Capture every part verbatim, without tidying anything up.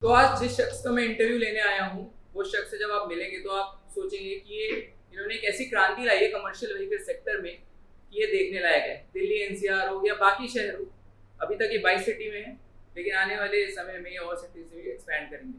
तो आज जिस शख्स का मैं इंटरव्यू लेने आया हूँ, वो शख्स से जब आप मिलेंगे तो आप सोचेंगे कि ये इन्होंने एक ऐसी क्रांति लाई है कमर्शियल व्हीकल सेक्टर में कि ये देखने लायक है। दिल्ली एनसीआर हो या बाकी शहर हो, अभी तक ये बाईस सिटी में है, लेकिन आने वाले समय में ये और सिटी से भी एक्सपैंड करेंगे।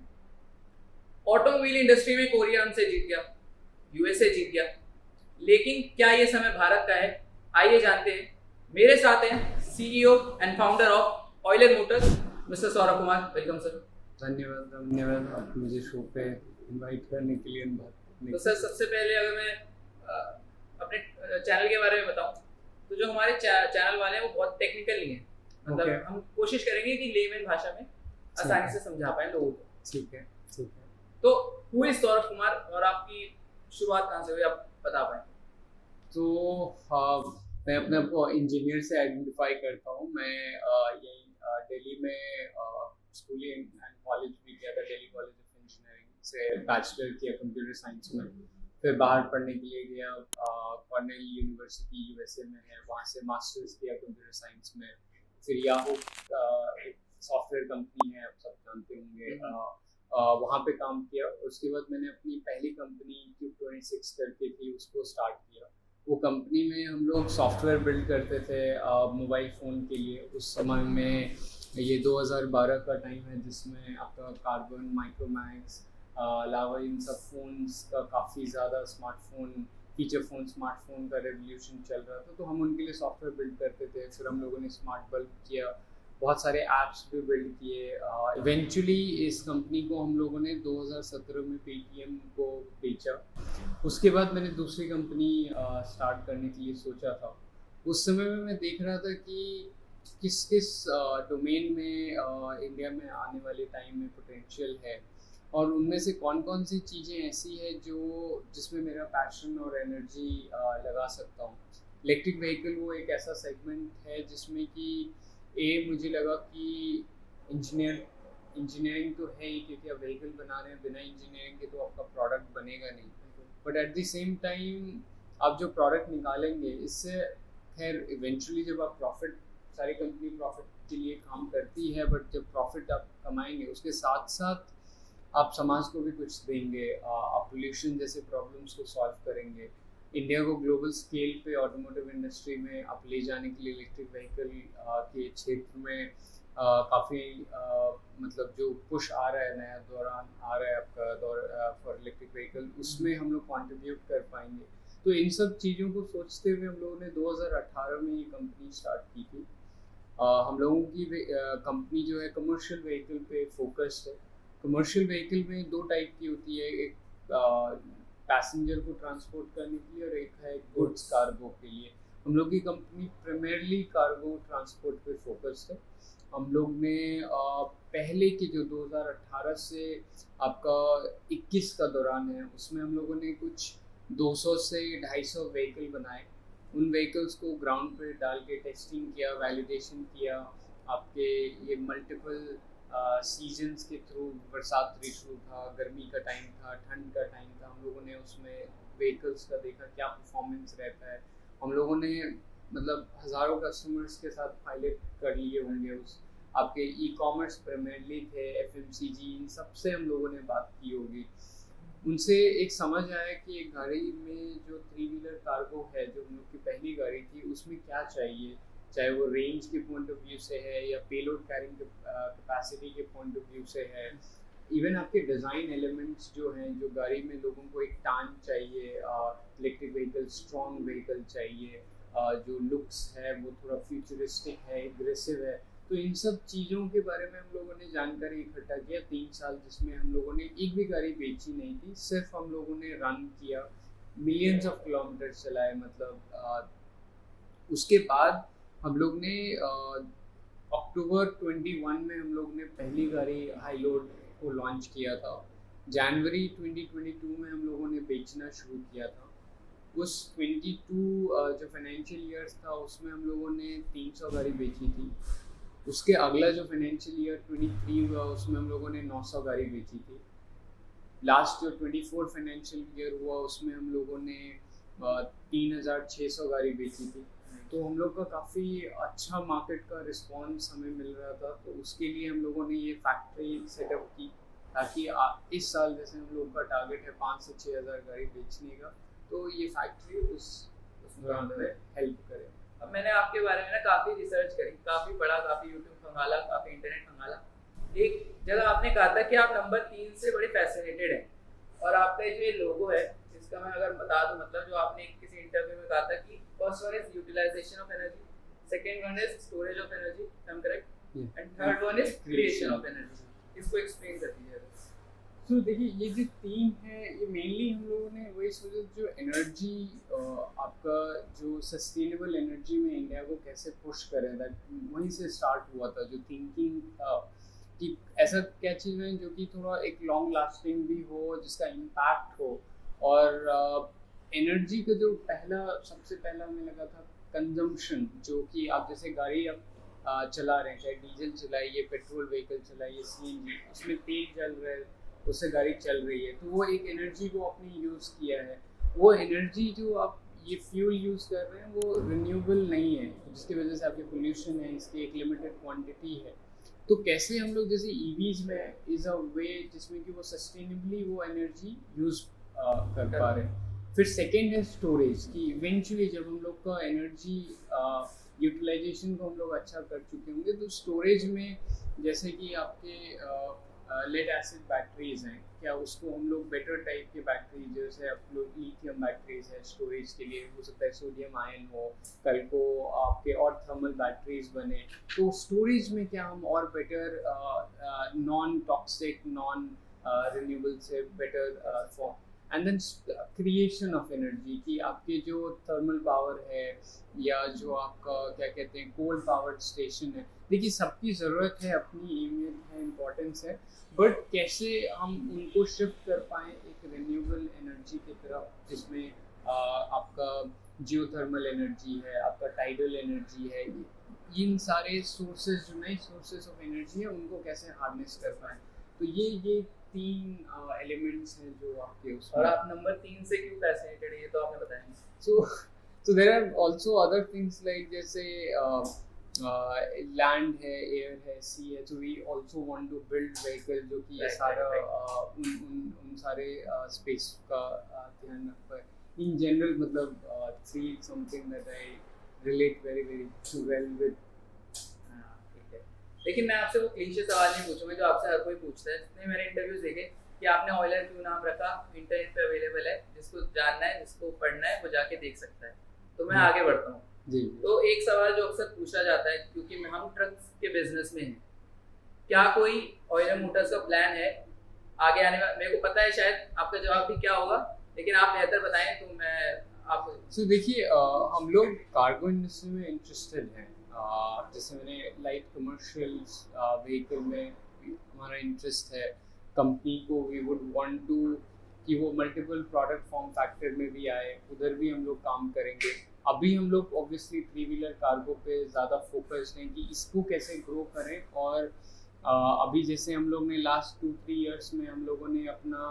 ऑटोमोबाइल इंडस्ट्री में कोरिया हमसे जीत गया, यूएसए जीत गया, लेकिन क्या ये समय भारत का है? आइए जानते हैं। मेरे साथ हैं CEO and founder of Euler Motors, mister Saurabh Kumar. Welcome sir. धन्यवाद धन्यवाद आप मुझे शो पे इनवाइट करने के लिए। तो सर, सबसे पहले अगर मैं आ, अपने चैनल के बारे में बताऊं तो जो हमारे चैनल वाले हैं वो बहुत टेक्निकल नहीं है, मतलब okay. हम कोशिश करेंगे कि लेमन भाषा में आसानी से समझा पाए लोगों को। ठीक है ठीक है। तो हु इज सौरभ कुमार और आपकी शुरुआत कहाँ से हुई, आप बता पाए? तो हाँ, मैं अपने आप को इंजीनियर से आइडेंटिफाई करता हूँ। मैं यही दिल्ली में स्कूलिंग एंड कॉलेज भी किया था, दिल्ली कॉलेज ऑफ इंजीनियरिंग से बैचलर किया कंप्यूटर साइंस में। फिर बाहर पढ़ने के लिए गया, कॉर्नेल यूनिवर्सिटी यूएसए में है, वहाँ से मास्टर्स किया कंप्यूटर साइंस में। फिर याहू एक सॉफ्टवेयर कंपनी है, आप सब जानते होंगे, वहाँ पे काम किया। उसके बाद मैंने अपनी पहली कंपनी क्यूब ट्वेंटी सिक्स करके थी, उसको स्टार्ट किया। वो कंपनी में हम लोग सॉफ्टवेयर बिल्ड करते थे मोबाइल फ़ोन के लिए। उस समय में ये दो हज़ार बारह का टाइम है जिसमें आपका कार्बन, माइक्रोमैक्स, अलावा इन सब फ़ोन्स का काफ़ी ज़्यादा स्मार्टफोन, फीचर फ़ोन स्मार्टफोन का रेवोल्यूशन चल रहा था। तो हम उनके लिए सॉफ्टवेयर बिल्ड करते थे। फिर हम लोगों ने स्मार्ट बल्ब किया, बहुत सारे ऐप्स भी बिल्ड किए। इवेंचुअली इस कंपनी को हम लोगों ने दो हज़ार सत्रह में पेटीएम को बेचा। उसके बाद मैंने दूसरी कंपनी स्टार्ट करने के लिए सोचा था। उस समय में मैं देख रहा था कि किस किस डोमेन में आ, इंडिया में आने वाले टाइम में पोटेंशियल है, और उनमें से कौन कौन सी चीज़ें ऐसी है जो जिसमें मेरा पैशन और एनर्जी लगा सकता हूँ। इलेक्ट्रिक व्हीकल वो एक ऐसा सेगमेंट है जिसमें कि ए मुझे लगा कि इंजीनियर इंजीनियरिंग तो है ही, क्योंकि आप व्हीकल बना रहे हैं, बिना इंजीनियरिंग के तो आपका प्रोडक्ट बनेगा नहीं। But at the same time आप जो प्रोडक्ट निकालेंगे, इससे खैर इवेंचुअली जब आप प्रॉफिट, सारी कंपनी प्रॉफिट के लिए काम करती है, बट जब प्रॉफिट आप कमाएंगे उसके साथ साथ आप समाज को भी कुछ देंगे, आप पोल्यूशन जैसे प्रॉब्लम्स को सॉल्व करेंगे। इंडिया को ग्लोबल स्केल पे ऑटोमोटिव इंडस्ट्री में आप ले जाने के लिए इलेक्ट्रिक व्हीकल के क्षेत्र में काफ़ी मतलब जो पुश आ रहा है, नया दौरान आ रहा है आपका दौर फॉर इलेक्ट्रिक व्हीकल, उसमें हम लोग कंट्रीब्यूट कर पाएंगे। तो इन सब चीज़ों को सोचते हुए हम लोगों ने दो हज़ार अठारह में ये कंपनी स्टार्ट की थी। uh, हम लोगों की कंपनी uh, जो है कमर्शियल व्हीकल पे फोकस्ड है। कमर्शियल व्हीकल में दो टाइप की होती है, एक पैसेंजर uh, को ट्रांसपोर्ट करने के लिए और एक है गुड्स कार्गो के लिए। हम लोग की कंपनी प्राइमरली कार्गो ट्रांसपोर्ट पे फोकस्ड है। हम लोग ने uh, पहले के जो दो हज़ार अठारह से आपका इक्कीस का दौरान है, उसमें हम लोगों ने कुछ दो सौ से ढाई सौ व्हीकल बनाए। उन व्हीकल्स को ग्राउंड पे डाल के टेस्टिंग किया, वैलिडेशन किया। आपके ये मल्टीपल सीजन्स के थ्रू, बरसात ऋतु था, गर्मी का टाइम था, ठंड का टाइम था, हम लोगों ने उसमें व्हीकल्स का देखा क्या परफॉर्मेंस रहता है। हम लोगों ने मतलब हज़ारों कस्टमर्स के साथ पायलट कर लिए होंगे। उस आपके ई कॉमर्स प्राइमरली थे, एफएमसीजी, इन सब से हम लोगों ने बात की होगी। उनसे एक समझ आया कि एक गाड़ी में जो थ्री व्हीलर कार्गो है, जो हम लोग की पहली गाड़ी थी, उसमें क्या चाहिए, चाहे वो रेंज के पॉइंट ऑफ व्यू से है या पेलोड कैरिंग कैपेसिटी के पॉइंट ऑफ व्यू से है, इवन आपके डिज़ाइन एलिमेंट्स जो हैं, जो गाड़ी में लोगों को एक टान चाहिए, इलेक्ट्रिक व्हीकल स्ट्रॉन्ग व्हीकल चाहिए, uh, जो लुक्स है वो थोड़ा फ्यूचरिस्टिक है, एग्रेसिव है। तो इन सब चीज़ों के बारे में हम लोगों ने जानकारी इकट्ठा किया तीन साल, जिसमें हम लोगों ने एक भी गाड़ी बेची नहीं थी, सिर्फ हम लोगों ने रन किया, मिलियंस ऑफ किलोमीटर चलाए। मतलब आ, उसके बाद हम लोग ने अक्टूबर इक्कीस में हम लोग ने पहली गाड़ी हाई लोड को लॉन्च किया था। जनवरी दो हज़ार बाईस में हम लोगों ने बेचना शुरू किया था। उस बाईस जो फाइनेंशियल ईयर्स था उसमें हम लोगों ने तीन सौ गाड़ी बेची थी। उसके अगला जो फाइनेंशियल ईयर तेईस हुआ उसमें हम लोगों ने नौ सौ गाड़ी बेची थी। लास्ट जो चौबीस फाइनेंशियल ईयर हुआ उसमें हम लोगों ने तीन हज़ार छः सौ गाड़ी बेची थी। तो हम लोग का काफ़ी अच्छा मार्केट का रिस्पांस हमें मिल रहा था, तो उसके लिए हम लोगों ने ये फैक्ट्री सेटअप की ताकि इस साल जैसे हम लोग का टारगेट है पाँच से छः हज़ार गाड़ी बेचने का, तो ये फैक्ट्री उस दौरान में हेल्प करे। अब मैंने आपके बारे में ना काफ़ी रिसर्च करी, काफ़ी पढ़ा, काफ़ी यूट्यूब खंगाला, काफ़ी इंटरनेट खंगाला। एक जगह आपने कहा था कि आप नंबर तीन से बड़े फैसिनेटेड हैं, और आपका जो ये लोगो है इसका मैं अगर बता दूं, मतलब जो आपने किसी इंटरव्यू में कहा था कि first one is utilisation of energy, second one is storage of energy, I am correct, and third one is creation of energy. इसको एक्सप्लेन कर दीजिए। तो देखिए ये जो तीन है ये मेनली हम लोगों ने वही सोचा, जो एनर्जी आपका जो सस्टेनेबल एनर्जी में इंडिया को कैसे पुश करें, दैट वहीं से स्टार्ट हुआ था। जो थिंकिंग था कि ऐसा क्या चीज़ है जो कि थोड़ा एक लॉन्ग लास्टिंग भी हो, जिसका इम्पैक्ट हो, और एनर्जी का जो पहला सबसे पहला हमें लगा था कंजम्पशन, जो कि आप जैसे गाड़ी आप आ, चला रहे हैं, चाहे डीजल चलाइए, पेट्रोल व्हीकल चलाइए, सीएनजी, उसमें तेल जल रहा है, उससे गाड़ी चल रही है, तो वो एक एनर्जी को आपने यूज़ किया है। वो एनर्जी जो आप ये फ्यूल यूज़ कर रहे हैं वो रिन्यूएबल नहीं है, जिसकी वजह से आपकी पोल्यूशन है, इसकी एक लिमिटेड क्वांटिटी है। तो कैसे हम लोग जैसे ईवीज में इज़ अ वे जिसमें कि वो सस्टेनेबली वो एनर्जी यूज़ कर पा रहे हैं। फिर सेकेंड है स्टोरेज, कि इवेंचुअली जब हम लोग का एनर्जी यूटिलाइजेशन को हम लोग अच्छा कर चुके होंगे, तो स्टोरेज में जैसे कि आपके लेड एसिड बैटरीज हैं, क्या उसको हम लोग बेटर टाइप के बैटरी, जैसे आप लोग लिथियम बैटरीज है स्टोरेज के लिए, हो सकता है सोडियम आयन हो, कल को आपके और थर्मल बैटरीज बने, तो स्टोरेज में क्या हम और better non toxic non renewable से better form. And then creation of energy, कि आपके जो थर्मल पावर है या जो आपका क्या कहते हैं कोल पावर्ड स्टेशन है, देखिए सबकी ज़रूरत है, अपनी अहमियत है, इम्पोर्टेंस है, बट कैसे हम उनको शिफ्ट कर पाएँ एक रिन्यूएबल एनर्जी की तरफ, जिसमें आ, आपका जियोथर्मल एनर्जी है, आपका टाइडल एनर्जी है, इन सारे सोर्सेज जो नए सोर्सेज ऑफ एनर्जी है उनको कैसे हार्नेस कर पाएँ। तो ये ये तीन एलिमेंट्स हैं जो आपके उसमें। और आप नंबर तीन से क्यों फैसिनेटेड है ये तो आपने बताया। So so there are also other things like जैसे लैंड है, एयर है, सी है, so we also want to build vehicle जो कि ये सारा उन उन उन सारे स्पेस का ध्यान रख पाए। इन जनरल मतलब see something that I relate very very well with. लेकिन मैं आपसे वो क्लीशे सवाल नहीं पूछूंगा जो आपसे हर कोई पूछता है। जितने मैंने इंटरव्यूज देखे कि आपने ऑयलर क्यों नाम रखा, इंटरनेट पे अवेलेबल है, जिसको जानना है, जिसको पढ़ना है वो जाके देख सकता है। तो मैं आगे बढ़ता हूँ जी। तो एक सवाल जो अक्सर पूछा जाता है, क्योंकि हम ट्रक्स के बिजनेस में हैं, क्या कोई ऑयलर मोटर्स का प्लान है आगे आने का? मेरे को पता है शायद आपका जवाब भी क्या होगा, लेकिन आप बेहतर बताएं तो मैं आप। so, देखिए हम लोग कार्गो इंडस्ट्री में इंटरेस्टेड हैं। Uh, जैसे मैंने लाइट कमर्शियल व्हीकल में हमारा इंटरेस्ट है। कंपनी को वी वुड वांट टू कि वो मल्टीपल प्रोडक्ट फॉर्म फैक्टर में भी आए, उधर भी हम लोग काम करेंगे। अभी हम लोग ऑब्वियसली थ्री व्हीलर कार्गो पे ज़्यादा फोकस्ड हैं कि इसको कैसे ग्रो करें, और uh, अभी जैसे हम लोग ने लास्ट टू थ्री इयर्स में हम लोगों ने अपना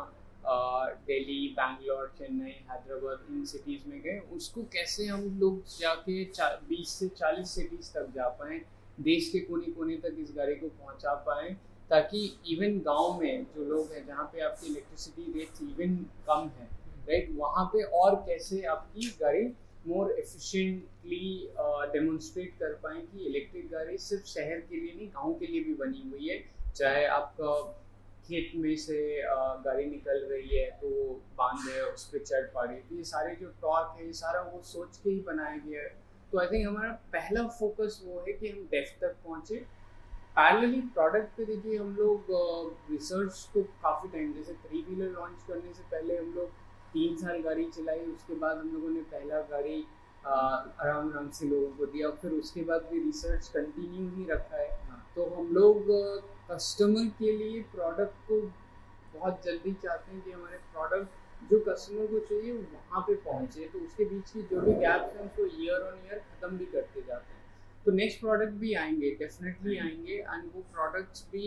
दिल्ली, बैंगलोर, चेन्नई, हैदराबाद, इन सिटीज़ में गए, उसको कैसे हम लोग जाके बीस से चालीस सिटीज़ तक जा पाएँ, देश के कोने कोने तक इस गाड़ी को पहुंचा पाएँ, ताकि इवन गांव में जो लोग हैं जहाँ पे आपकी इलेक्ट्रिसिटी रेट्स इवन कम है, राइट, वहाँ पे और कैसे आपकी गाड़ी मोर एफिशिएंटली डेमोन्स्ट्रेट कर पाएँ कि इलेक्ट्रिक गाड़ी सिर्फ शहर के लिए नहीं, गाँव के लिए भी बनी हुई है। चाहे आपका खेत में से गाड़ी निकल रही है तो बांध है, उस पर चढ़ पा रही है, तो ये सारे जो टॉर्क है ये सारा वो सोच के ही बनाया गया है। तो आई थिंक हमारा पहला फोकस वो है कि हम डेफ तक पहुँचे। पैरेलली प्रोडक्ट पे देखिए हम लोग रिसर्च तो काफ़ी टाइम, जैसे थ्री व्हीलर लॉन्च करने से पहले हम लोग तीन साल गाड़ी चलाई, उसके बाद हम लोगों ने पहला गाड़ी आराम आराम से लोगों को दिया, फिर उसके बाद भी रिसर्च कंटिन्यू ही रखा है। तो हम लोग कस्टमर के लिए प्रोडक्ट को बहुत जल्दी चाहते हैं कि हमारे प्रोडक्ट जो कस्टमर को चाहिए वहाँ पे पहुँचे, तो उसके बीच की जो भी गैप्स हैं उसको ईयर ऑन ईयर ख़त्म भी करते जाते हैं। तो नेक्स्ट प्रोडक्ट भी आएंगे, डेफिनेटली आएंगे, एंड वो प्रोडक्ट्स भी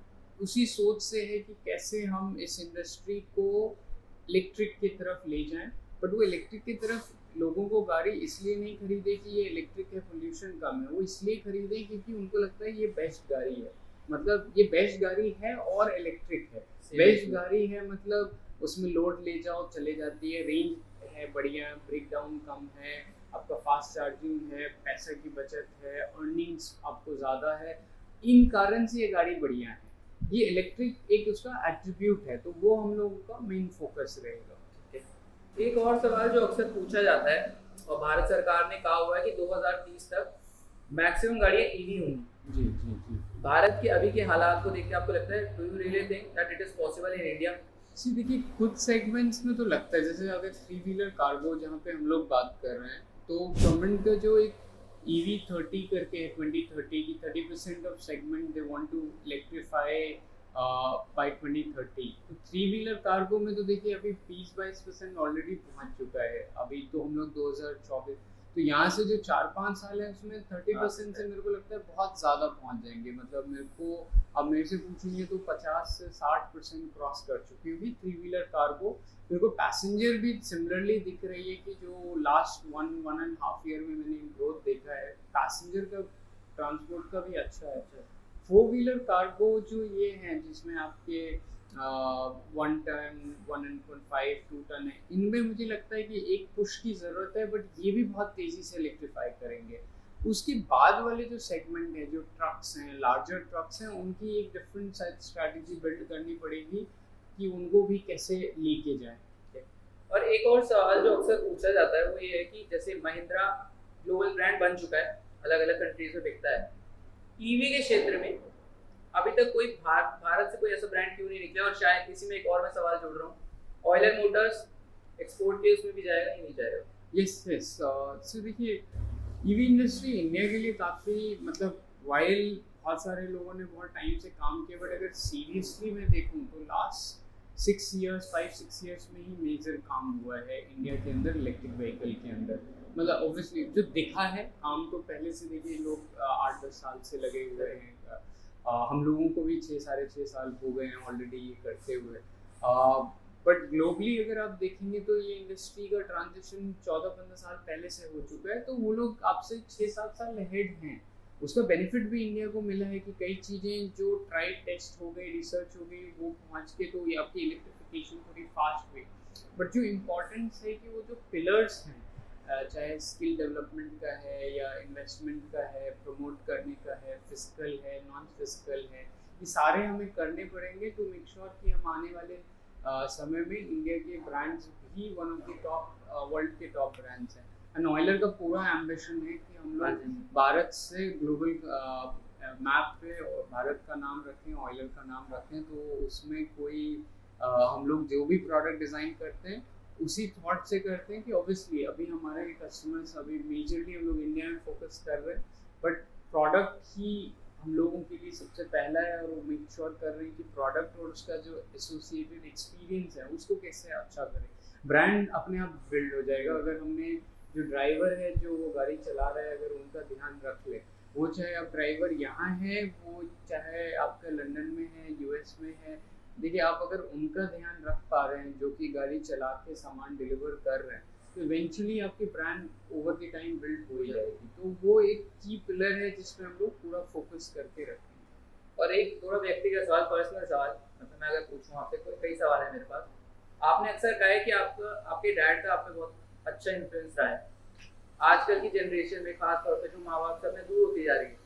उसी सोच से है कि कैसे हम इस इंडस्ट्री को इलेक्ट्रिक की तरफ ले जाएं, बट वो इलेक्ट्रिक की तरफ लोगों को गाड़ी इसलिए नहीं खरीदे कि ये इलेक्ट्रिक है, पोल्यूशन कम है, वो इसलिए खरीदे क्योंकि उनको लगता है ये बेस्ट गाड़ी है, मतलब ये बेस्ट गाड़ी है और इलेक्ट्रिक है। बेस्ट गाड़ी है मतलब उसमें लोड ले जाओ चले जाती है, रेंज है बढ़िया, ब्रेक डाउन कम है, आपका फास्ट चार्जिंग है, पैसे की बचत है, अर्निंग्स आपको ज़्यादा है, इन कारण से ये गाड़ी बढ़िया है। ये इलेक्ट्रिक एक उसका एट्रीब्यूट है, तो वो हम लोगों का मेन फोकस रहेगा। एक और सवाल जो अक्सर पूछा जाता है, और भारत सरकार ने कहा हुआ है कि दो हज़ार तीस तक मैक्सिमम गाड़ियाँ ईवी होंगी। जी जी जी। भारत के अभी के हालात को देख के आपको लगता है, do you really think that it is possible in India? जी देखिए, कुछ सेगमेंट्स में तो लगता है, जैसे अगर थ्री व्हीलर कार्गो जहाँ पे हम लोग बात कर रहे हैं, तो गवर्नमेंट का जो एक ईवी थर्टी करके है, ट्वेंटी थर्टी की thirty percent of segment they want to electrify by twenty thirty. तो थ्री व्हीलर कार्गो में तो देखिए अभी बीस बाईस परसेंट ऑलरेडी पहुँच चुका है। अभी तो हम लोग दो हज़ार चौबीस, तो यहाँ से जो चार पाँच साल है उसमें थर्टी परसेंट से मेरे को लगता है बहुत ज़्यादा पहुँच जाएंगे। मतलब मेरे को अब मेरे से पूछेंगे तो पचास से साठ परसेंट क्रॉस कर चुकी होगी थ्री व्हीलर कार्गो। मेरे को पैसेंजर भी सिमिलरली दिख रही है कि जो last one one and half year में मैंने ग्रोथ देखा है पैसेंजर का, ट्रांसपोर्ट का भी अच्छा है। फोर व्हीलर कार्गो जो ये हैं जिसमें आपके one ton one and point five two ton है, इनमें मुझे लगता है कि एक पुश की ज़रूरत है, बट ये भी बहुत तेज़ी से इलेक्ट्रीफाई करेंगे। उसके बाद वाले जो सेगमेंट है, जो ट्रक्स हैं, लार्जर ट्रक्स हैं, उनकी एक डिफरेंट स्ट्रैटेजी बिल्ड करनी पड़ेगी कि उनको भी कैसे लेके जाए। और एक और सवाल जो अक्सर पूछा जाता है वो ये है कि जैसे महिंद्रा ग्लोबल ब्रांड बन चुका है, अलग अलग कंट्रीज में बिकता है, ईवी के क्षेत्र में अभी तक कोई भार, भारत से कोई ऐसा ब्रांड क्यों नहीं निकला? और शायद इसी में एक और मैं सवाल जोड़ रहा हूँ, ऑयलर मोटर्स एक्सपोर्ट के उसमें भी जाएगा या नहीं जाएगा? यस यस सो देखिए, ईवी इंडस्ट्री इंडिया के लिए काफ़ी, मतलब वाइल बहुत सारे लोगों ने बहुत टाइम से काम किया, बट अगर सीरियसली मैं देखूँ तो last six years five six years में ही मेजर काम हुआ है इंडिया के अंदर इलेक्ट्रिक व्हीकल के अंदर। मतलब ऑब्वियसली जो दिखा है काम तो पहले से देखिए लोग आठ दस साल से लगे हुए हैं, आ, हम लोगों को भी छः साढ़े छः साल हो गए हैं ऑलरेडी ये करते हुए। बट ग्लोबली अगर आप देखेंगे तो ये इंडस्ट्री का ट्रांजिशन चौदह पंद्रह साल पहले से हो चुका है, तो वो लोग आपसे छः सात साल अहेड हैं। उसका बेनिफिट भी इंडिया को मिला है कि कई चीज़ें जो ट्राई टेस्ट हो गई, रिसर्च हो गई, वो पहुँच के तो ये आपकी इलेक्ट्रिफिकेशन थोड़ी फास्ट हुई। बट जो इम्पोर्टेंस है कि वो जो पिलर्स हैं, चाहे स्किल डेवलपमेंट का है या इन्वेस्टमेंट का है, प्रमोट करने का है, फिजिकल है, नॉन फिजिकल है, ये सारे हमें करने पड़ेंगे टू मेक श्योर कि हम आने वाले uh, समय में इंडिया के ब्रांड्स भी one of the top world के टॉप ब्रांड्स हैं। एंड ऑयलर का पूरा एम्बिशन है कि हम लोग भारत से ग्लोबल मैप पे भारत का नाम रखें, ऑयलर का नाम रखें, तो उसमें कोई uh, हम लोग जो भी प्रोडक्ट डिज़ाइन करते हैं उसी थॉट से करते हैं कि ऑब्वियसली अभी हमारे कस्टमर्स अभी मेजरली हम लोग इंडिया में फोकस कर रहे हैं, बट प्रोडक्ट ही हम लोगों के लिए सबसे पहला है, और वो मेक श्योर कर रहे हैं कि प्रोडक्ट और उसका जो एसोसिएटेड एक्सपीरियंस है उसको कैसे अच्छा करें। ब्रांड अपने आप बिल्ड हो जाएगा अगर हमने जो ड्राइवर है जो वो गाड़ी चला रहा है अगर उनका ध्यान रख ले, वो चाहे आप ड्राइवर यहाँ है, वो चाहे आपका लंदन में है, यूएस में है, देखिए आप अगर उनका ध्यान रख पा रहे हैं जो कि गाड़ी चला के सामान डिलीवर कर रहे हैं, तो इवेंचुअली आपकी brand over the time build हो जाएगी। तो वो एक की पिलर है जिसमें हम लोग पूरा फोकस करके रखेंगे। और एक थोड़ा व्यक्तिगत सवाल, पर्सनल सवाल, मतलब मैं अगर पूछूं आपसे, कोई कई सवाल है मेरे पास। आपने अक्सर कहा है कि आपका आपके डैड का आप पे बहुत अच्छा इन्फ्लुएंस रहा है। आजकल की जनरेशन में खास तौर पे जो माँ बाप सब में दूर होती जा रही है,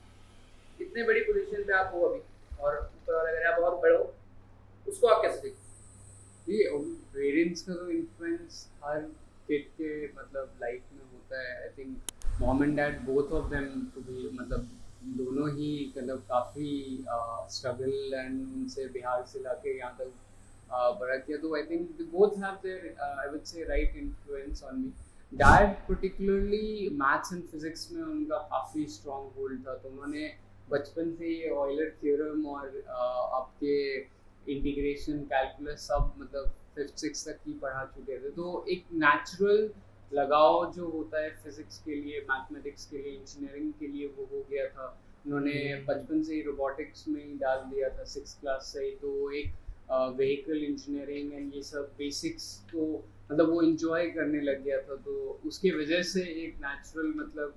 इतने बड़ी पोजीशन पे आप हो अभी, और ऊपर वाला अगर आप बहुत बड़े हो, उसको आप कैसे देखते? ये पेरेंट्स का तो इन्फ्लुएंस हर किड के मतलब लाइफ में होता है। I think mom and dad both of them to be, मतलब दोनों ही मतलब काफ़ी स्ट्रगल एंड उनसे बिहार से लाके यहाँ तक uh, बड़ा किया, तो I think both have their I would say right influence on me. Dad particularly maths and physics में उनका काफ़ी स्ट्रॉन्ग होल्ड था, तो उन्होंने बचपन से ये ऑयलर थ्योरम और uh, आपके इंटीग्रेशन कैलकुलस सब मतलब फिफ्थ सिक्स तक ही पढ़ा चुके थे, तो एक नेचुरल लगाव जो होता है फिजिक्स के लिए, मैथमेटिक्स के लिए, इंजीनियरिंग के लिए, वो हो गया था। उन्होंने बचपन से ही रोबोटिक्स में ही डाल दिया था सिक्स क्लास से ही, तो एक व्हीकल इंजीनियरिंग एंड ये सब बेसिक्स तो मतलब वो इंजॉय करने लग गया था, तो उसकी वजह से एक नेचुरल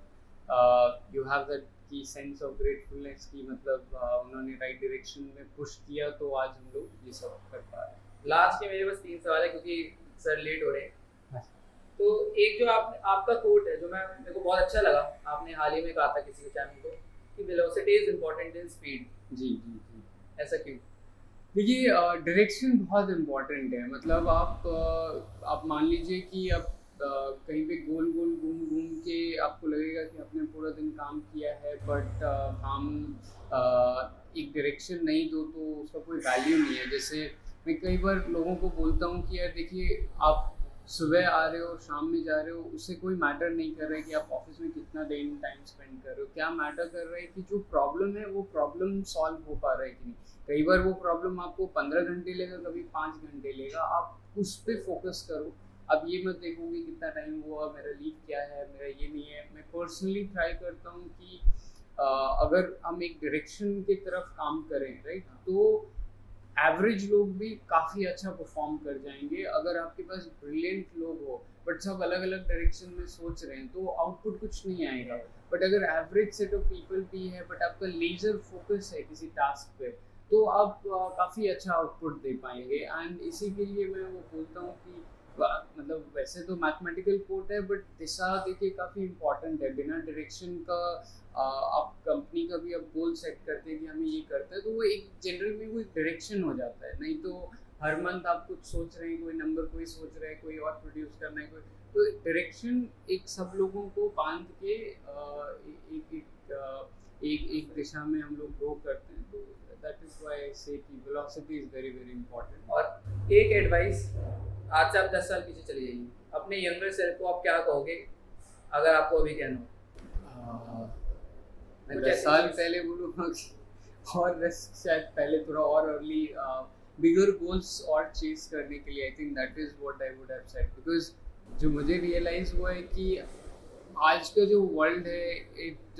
मतलब यू हैव दैट की सेंस ऑफ ग्रेटफुलनेस की मतलब uh, उन्होंने राइट डायरेक्शन में पुश किया, तो आज हम लोग ये सब कर पा रहे हैं। लास्ट के मेरे बस तीन सवाल है क्योंकि सर लेट हो रहे हैं। तो एक जो आप आपका कोट है जो मैं मेरे को बहुत अच्छा लगा, आपने हाल ही में कहा था किसी के चैनल को कि velocity is important in speed. जी जी जी। ऐसा क्यों? देखिए डायरेक्शन बहुत इम्पोर्टेंट है। मतलब आप uh, आप मान लीजिए कि आप uh, कहीं पे गोल गोल घूम घूम के आपको लगेगा कि आपने पूरा दिन काम किया है, बट uh, हम uh, एक डायरेक्शन नहीं दो तो उसका कोई वैल्यू नहीं है। जैसे मैं कई बार लोगों को बोलता हूँ कि यार देखिए आप सुबह आ रहे हो शाम में जा रहे हो, उससे कोई मैटर नहीं कर रहा है कि आप ऑफिस में कितना देर टाइम स्पेंड कर रहे हो। क्या मैटर कर रहा है कि जो प्रॉब्लम है वो प्रॉब्लम सॉल्व हो पा रहा है कि नहीं। कई बार वो प्रॉब्लम आपको पंद्रह घंटे लेगा, कभी पाँच घंटे लेगा, आप उस पर फोकस करो। अब ये मत देखो कि कितना टाइम हुआ, मेरा लीव क्या है, मेरा ये नहीं है। मैं पर्सनली ट्राई करता हूँ कि आ, अगर हम एक डायरेक्शन की तरफ काम करें राइट, तो एवरेज लोग भी काफ़ी अच्छा परफॉर्म कर जाएंगे। अगर आपके पास ब्रिलियंट लोग हो बट सब अलग अलग डायरेक्शन में सोच रहे हैं तो आउटपुट कुछ नहीं आएगा। बट अगर एवरेज सेट ऑफ पीपल भी है बट आपका लेजर फोकस है किसी टास्क पे, तो आप काफ़ी अच्छा आउटपुट दे पाएंगे। एंड इसी के लिए मैं वो बोलता हूँ कि मतलब वैसे तो मैथमेटिकल कोट है बट दिशा देखिए काफ़ी इम्पॉर्टेंट है। बिना डायरेक्शन का आप कंपनी का भी आप गोल सेट करते हैं कि हमें ये करता है तो वो एक जनरल में कोई डायरेक्शन हो जाता है। नहीं तो हर मंथ आप कुछ सोच रहे हैं, कोई नंबर कोई सोच रहा है, कोई और प्रोड्यूस करना है, कोई तो डायरेक्शन एक सब लोगों को बांध के एक एक एक एक दिशा में हम लोग ग्रो करते हैं। तो that is why I say कि velocity is very very important. और एक एडवाइस, आज से आप दस साल पीछे चले जाइए, अपने यंगर सेल्फ को आप क्या कहोगे अगर आपको अभी कहना हो? मैं दस साल पहले बोलूँगा और रिस्क शायद पहले थोड़ा और अर्ली बिगर गोल्स और चेज करने के लिए। I think that is what I would have said, because जो मुझे रियलाइज हुआ है कि आज का जो वर्ल्ड है इट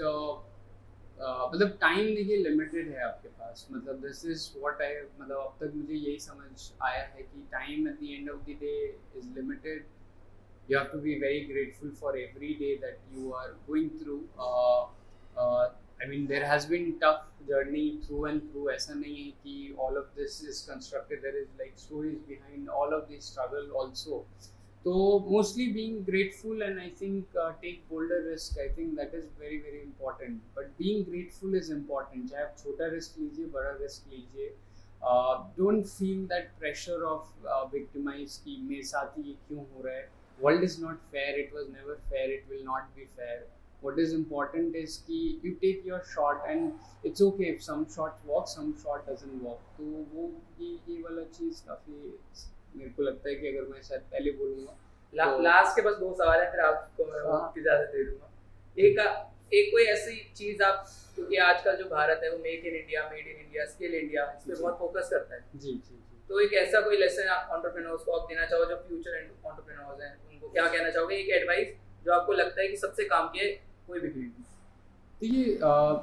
मतलब टाइम देखिए लिमिटेड है आपके पास। मतलब दिस इज व्हाट आई मतलब अब तक मुझे यही समझ आया है कि time at the end of the day is limited. You have to be very grateful for every day that you are going through. Uh, uh, I mean, there has been tough journey through and through. ऐसा नहीं है कि all of this is constructed. There is like stories behind all of this struggle also. So mostly being grateful and I think uh, take bolder risk. I think that is very very important. But being grateful is important. चाहे आप छोटा risk लीजिए, बड़ा risk लीजिए. Uh, don't feel that pressure of uh, victimize कि मेरे साथ ही क्यों हो रहा है। World is not fair, it was never fair, it will not be fair. What is important is कि you take your shot and it's okay if some shots work, some shot doesn't work. तो वो ये ये वाला चीज़ काफ़ी मेरे को लगता है कि अगर मैं शायद पहले बोलूँगा। ला, तो, लास्ट के बस दो सवाल है फिर आपको मैं आपकी इजाज़त दे दूँगा। एक एक कोई ऐसी चीज़ आप, क्योंकि आजकल जो भारत है वो make in India, made in India, skill India इस पर बहुत फोकस करता है। जी जी। तो एक ऐसा कोई लेसन आप एंटरप्रेन्योर्स को आप देना चाहो जो फ्यूचर एंटरप्रेन्योर्स हैं, उनको क्या कहना चाहोगे? एक एडवाइस जो आपको लगता है कि सबसे काम किए कोई भी फील्ड में। देखिए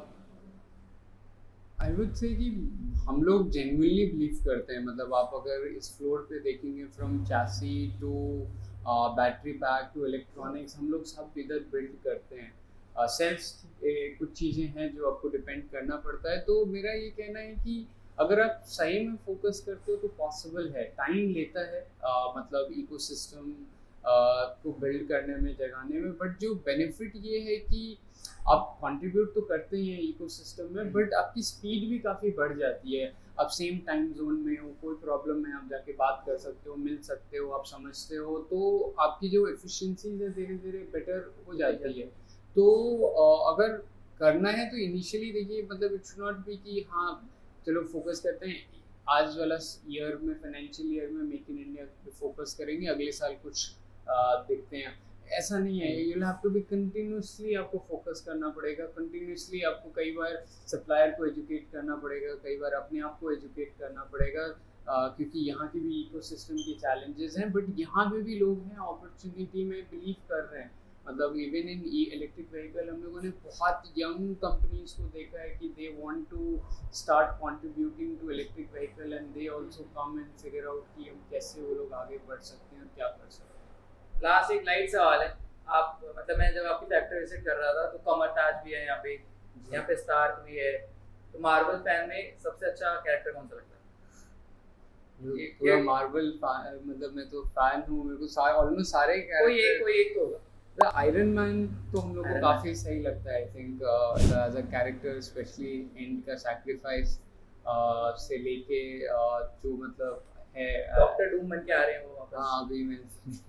आई वुड से कि हम लोग जेन्युइनली बिलीव करते हैं। मतलब आप अगर इस फ्लोर पे देखेंगे from chassis to battery pack to electronics, हम लोग सब इधर बिल्ड करते हैं। सेल्स uh, कुछ चीज़ें हैं जो आपको डिपेंड करना पड़ता है। तो मेरा ये कहना है कि अगर आप सही में फोकस करते हो तो पॉसिबल है। टाइम लेता है आ, मतलब इकोसिस्टम को बिल्ड करने में, जगाने में, बट जो बेनिफिट ये है कि आप कंट्रीब्यूट तो करते ही हैं इकोसिस्टम में, बट आपकी स्पीड भी काफ़ी बढ़ जाती है। आप सेम टाइम जोन में हो, कोई प्रॉब्लम है आप जाके बात कर सकते हो, मिल सकते हो, आप समझते हो, तो आपकी जो एफिशिएंसीज है धीरे धीरे बेटर हो जाती है। तो अगर करना है तो इनिशियली देखिए मतलब इट शुड नॉट बी कि हाँ चलो फोकस करते हैं आज वाला ईयर में, फाइनेंशियल ईयर में मेक इन इंडिया पे फोकस करेंगे, अगले साल कुछ देखते हैं, ऐसा नहीं है। You will have to be continuously, आपको फोकस करना पड़ेगा कंटिन्यूसली। आपको कई बार सप्लायर को एजुकेट करना पड़ेगा, कई बार अपने आप को एजुकेट करना पड़ेगा, uh, क्योंकि यहाँ की भी इकोसिस्टम के चैलेंजेस हैं, बट यहाँ पे भी लोग हैं अपॉर्चुनिटी में बिलीव कर रहे हैं। मतलब even in e electric vehicle हम लोगों ने बहुत यंग कंपनीज को देखा है कि they want to start contributing to electric vehicle and they also come and figure out कि हम कैसे वो लोग आगे बढ़ सकते हैं और क्या कर सकते हैं। लास्ट एक लाइट सवाल है, आप मतलब मैं जब आपकी फैक्ट्री विजिट कर रहा था तो कमर ताज भी है यहाँ पे, यहाँ पे स्टार्क भी है, तो मार्वल फैन में सबसे अच्छा कैरेक्टर कौन सा लगता है? पूरा मार्वल मतलब मैं तो फैन हूँ, मेरे को सारे ऑलमोस्ट सारे कोई एक कोई एक तो होगा। आयरन मैन तो हम लोग को काफी सही लगता है I think as a character, specially end का सैक्रिफाइस से लेके जो मतलब है डॉक्टर डूम बन के आ रहे हैं वो वापस। हाँ अभी मैं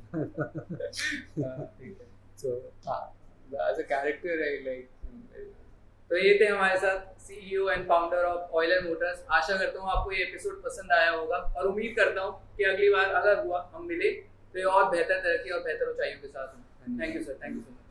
so as a character I like. तो ये थे हमारे साथ CEO and founder of Euler Motors. आशा करता हूँ आपको ये एपिसोड पसंद आया होगा और उम्मीद करता हूँ कि अगली बार अगर हुआ हम मिले तो ये और बेहतर तरक्की और बेहतर ऊंचाइयों के साथ। Thank you sir, thank you so much.